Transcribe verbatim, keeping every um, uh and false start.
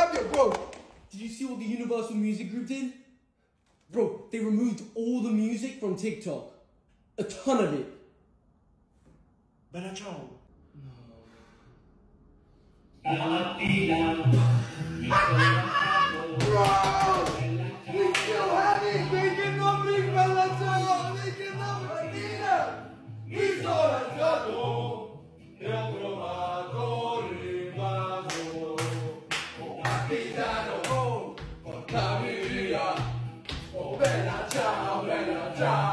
Fabio, bro, did you see what the Universal Music Group did? Bro, they removed all the music from TikTok. A ton of it. Bella Ciao. Bro, we still have it. They cannot bring Bella Ciao. They cannot bring Tina. Mi sono alzato e ho trovato rimasto. Oh capitano, oh, portami via. Oh Bella Ciao, Bella Ciao.